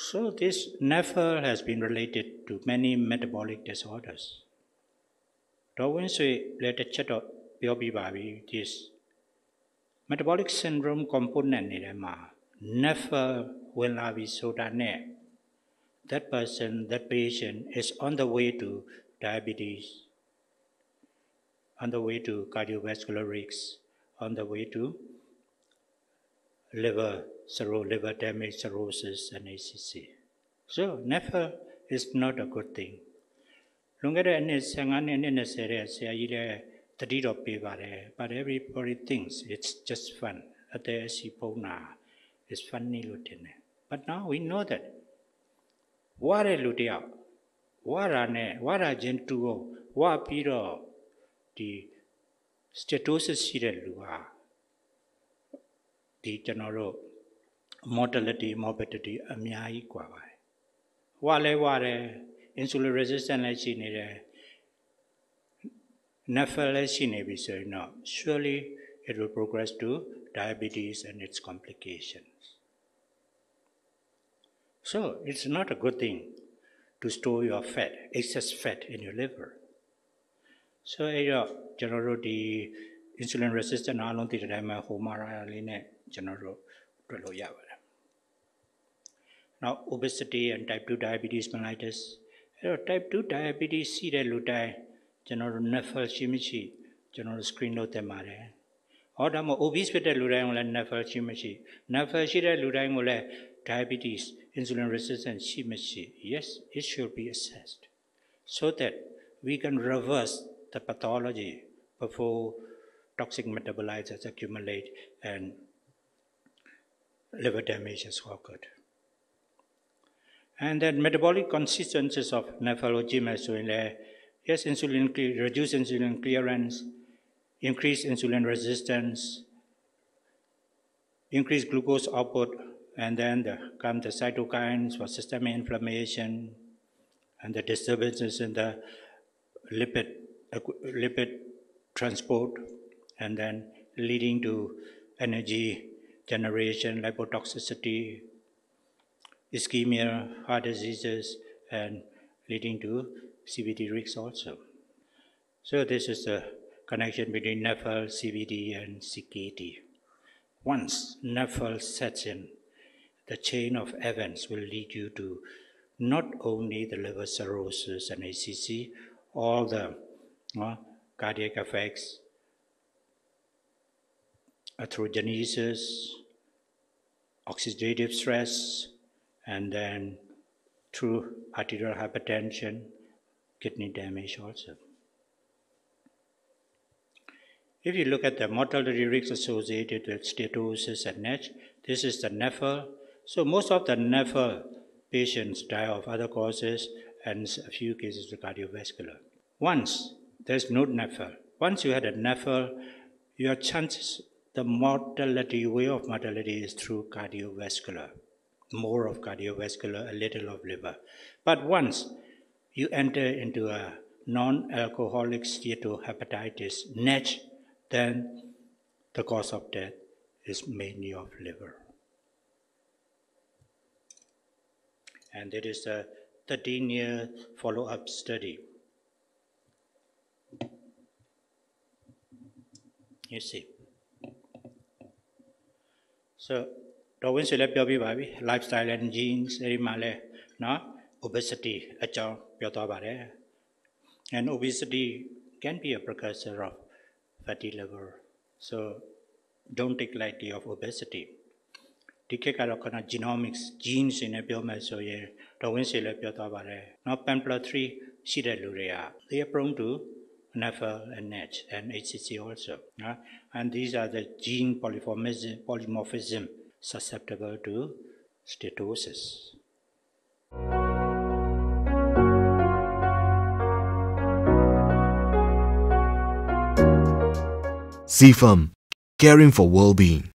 So this NAFLD has been related to many metabolic disorders. Darwin say let a chat up this metabolic syndrome component NAFLD will be so that person, that patient is on the way to diabetes, on the way to cardiovascular risks, on the way to liver damage, cirrhosis, and ACC. So NAFLD is not a good thing. Longer than but everybody thinks it's just fun. It's funny. But now we know that. What a lutia, what a gentle, what piro, the stetosis lua, the general mortality, morbidity, amiai quavai. Wale, insulin resistant like NAFLD no. Surely it will progress to diabetes and its complications. So it's not a good thing to store your fat, excess fat in your liver. So general the insulin resistant along the general. Now obesity and type 2 diabetes mellitus. Type 2 diabetes see the lutai general NAFLD chimichi general screen note mare. Or the obese with the lutai NAFLD chimichi. NAFLD shida lutai diabetes, insulin resistance, yes, it should be assessed so that we can reverse the pathology before toxic metabolites accumulate and liver damage has occurred. And then metabolic consequences of NAFLD, yes, reduced insulin clearance, increased insulin resistance, increased glucose output, and then come the cytokines for systemic inflammation and the disturbances in the lipid transport, and then leading to energy generation, lipotoxicity, ischemia, heart diseases, and leading to CVD risks also. So this is the connection between NAFLD, CVD, and CKD. Once NAFLD sets in, the chain of events will lead you to not only the liver cirrhosis and ACC, all the cardiac effects, atherogenesis, oxidative stress, and then through arterial hypertension, kidney damage also. If you look at the mortality risks associated with steatosis and NASH, this is the NAFLD. So most of the NAFLD patients die of other causes and a few cases of cardiovascular. Once there's no NAFLD, once you had a NAFLD, your chances, the mortality, way of mortality is through cardiovascular. More of cardiovascular, a little of liver. But once you enter into a non-alcoholic steatohepatitis, NASH, then the cause of death is mainly of liver. And it is a 13-year follow-up study. You see. So, Darwin said, lifestyle and genes, obesity, and obesity can be a precursor of fatty liver. So, don't take lightly of obesity. Genomics, genes in a biomass, Darwin said, now PAMPLA3, they are prone to NAFLD and NASH and HCC also. And these are the gene polymorphism susceptible to steatosis. Zifam, caring for well-being.